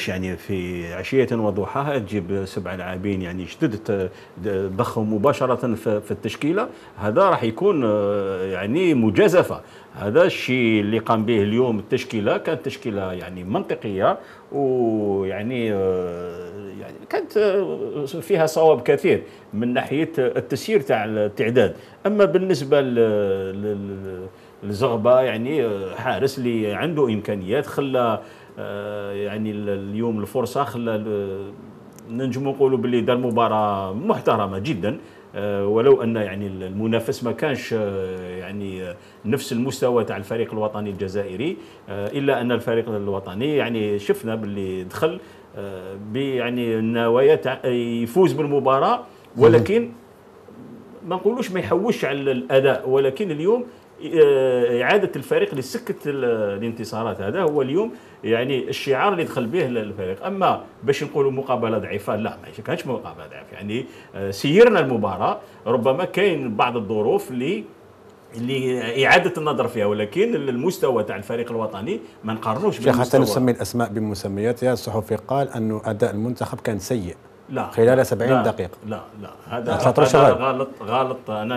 يعني في عشية وضحاها تجيب 7 لاعبين يعني جدد تضخهم مباشرة في التشكيلة، هذا راح يكون يعني مجازفة. هذا الشيء اللي قام به اليوم التشكيلة كانت تشكيلة يعني منطقية، ويعني يعني كانت فيها صواب كثير من ناحية التسيير تاع التعداد. أما بالنسبة لزغبة يعني حارس اللي عنده إمكانيات، خلى يعني اليوم الفرصه خلى ننجم نقولوا باللي دار مباراه محترمه جدا، ولو ان يعني المنافس ما كانش يعني نفس المستوى تاع الفريق الوطني الجزائري، الا ان الفريق الوطني يعني شفنا باللي دخل يعني النوايا تاع يفوز بالمباراه، ولكن ما نقولوش ما يحوش على الاداء، ولكن اليوم اعاده الفريق لسكه الانتصارات، هذا هو اليوم يعني الشعار اللي دخل به الفريق. اما باش نقولوا مقابله ضعيفه، لا ما كانتش مقابله ضعيفه، يعني سيرنا المباراه. ربما كاين بعض الظروف اللي اعاده النظر فيها، ولكن المستوى تاع الفريق الوطني ما نقارنوش بالمستوى. حتى نسمي الاسماء بمسمياتها. الصحفي قال انه اداء المنتخب كان سيء لا خلال 70 دقيقة. لا هذا غلط. أنا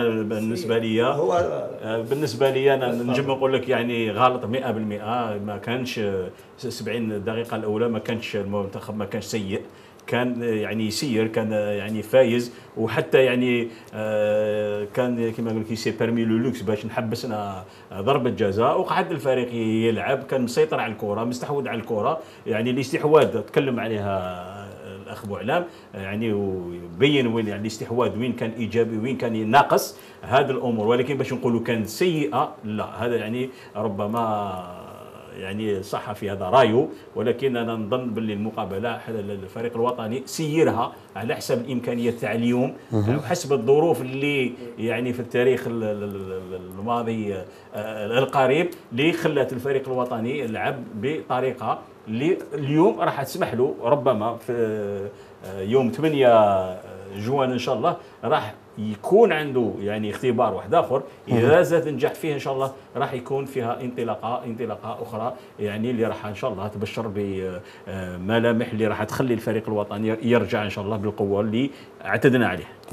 بالنسبة لي أنا نجم نقول لك يعني غلط 100%. ما كانش 70 دقيقة الأولى ما كانش المنتخب ما كانش سيء، كان يعني يسير، كان يعني فايز، وحتى يعني كان كما نقول لك سي بيرمي لو لوكس باش نحبسنا ضربه جزاء، وقعد الفريق يلعب، كان مسيطر على الكره، مستحوذ على الكره. يعني الاستحواذ تكلم عليها الاخ بوعلام، يعني وبين وين يعني الاستحواذ وين كان ايجابي وين كان ناقص هذه الامور. ولكن باش نقولوا كان سيئه، لا، هذا يعني ربما يعني صح في هذا رايو، ولكن انا نظن باللي المقابله الفريق الوطني سيرها على حسب الامكانيات تاع اليوم وحسب الظروف اللي يعني في التاريخ الماضي القريب اللي خلت الفريق الوطني يلعب بطريقه اللي اليوم راح تسمح له ربما في يوم 8 جوان ان شاء الله راح يكون عنده يعني اختبار واحد اخر، اذا زاد نجح فيه ان شاء الله راح يكون فيها انطلاقه اخرى، يعني اللي راح ان شاء الله تبشر بملامح اللي راح تخلي الفريق الوطني يرجع ان شاء الله بالقوه اللي اعتدنا عليه.